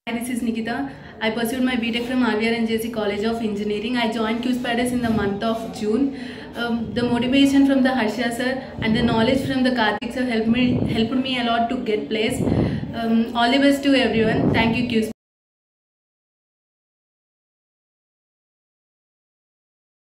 Hi, this is Nikitha. I pursued my BTech from RVR and JC College of Engineering. I joined Qspiders in the month of June. The motivation from the Harsha sir and the knowledge from the Karthik sir helped me a lot to get placed. All the best to everyone. Thank you, Qspiders.